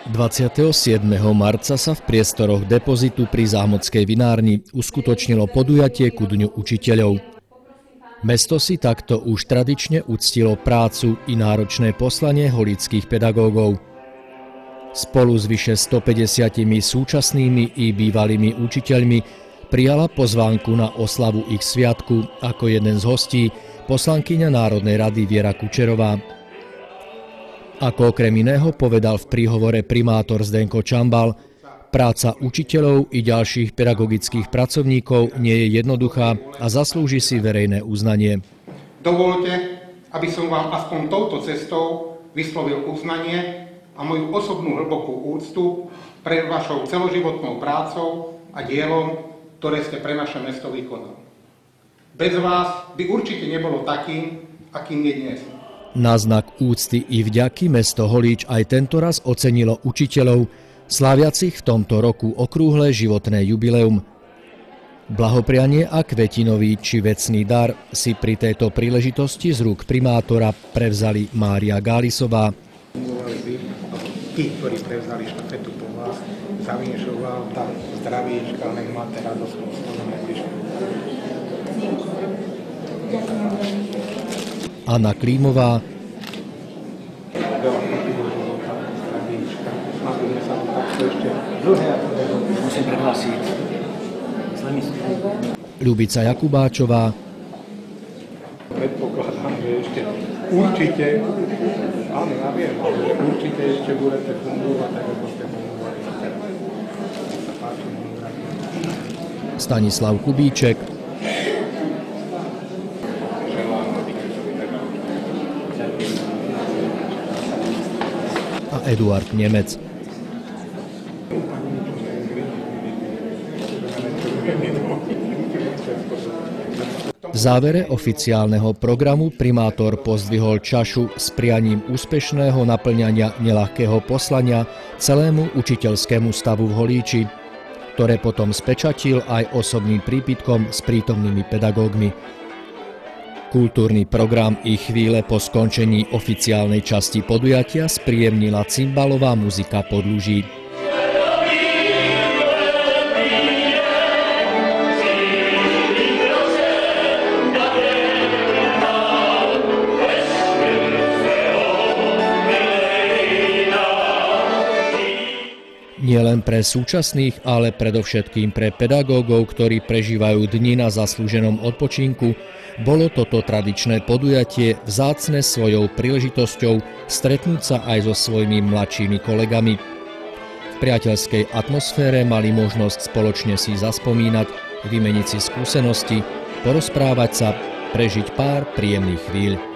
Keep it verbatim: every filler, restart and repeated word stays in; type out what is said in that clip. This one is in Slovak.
dvadsiateho siedmeho marca sa v priestoroch depozitu pri Zámodskej vinárni uskutočnilo podujatie ku Dňu učiteľov. Mesto si takto už tradične uctilo prácu i náročné poslanie holických pedagógov. Spolu s vyše stopäťdesiatimi súčasnými i bývalými učiteľmi prijala pozvánku na oslavu ich sviatku ako jeden z hostí poslankyňa Národnej rady Viera Kučerová. Ako okrem iného povedal v príhovore primátor Zdenko Čambal, práca učiteľov i ďalších pedagogických pracovníkov nie je jednoduchá a zaslúži si verejné uznanie. Dovoľte, aby som vám aspoň touto cestou vyslovil uznanie a moju osobnú hlbokú úctu pre vašou celoživotnou prácou a dielom, ktoré ste pre naše mesto vykonali. Bez vás by určite nebolo takým, akým je dnes. Na znak úcty i vďaky mesto Holíč aj tentoraz ocenilo učiteľov, sláviacich v tomto roku okrúhle životné jubileum. Blahoprianie a kvetinový či vecný dar si pri tejto príležitosti z rúk primátora prevzali Mária Gálisová. Tí, ktorí prevzali štafetu po vás, zavinšoval tam zdravíčka, nech máte radosť po svojom najbližšom. Anna Klímová, Ľubica Jakubáčová, predpokladám, že ešte určite, áno, ja viem, ale určite ešte budete fungovať, tak ako ste fungovali. Stanislav Kubíček, a Eduard Nemec. V závere oficiálneho programu primátor pozdvihol čašu s prianím úspešného naplňania neľahkého poslania celému učiteľskému stavu v Holíči, ktoré potom spečatil aj osobným prípitkom s prítomnými pedagógmi. Kultúrny program i chvíle po skončení oficiálnej časti podujatia spríjemnila cymbalová muzika podluží. Nielen pre súčasných, ale predovšetkým pre pedagógov, ktorí prežívajú dni na zaslúženom odpočinku, bolo toto tradičné podujatie vzácne svojou príležitosťou stretnúť sa aj so svojimi mladšími kolegami. V priateľskej atmosfére mali možnosť spoločne si zaspomínať, vymeniť si skúsenosti, porozprávať sa, prežiť pár príjemných chvíľ.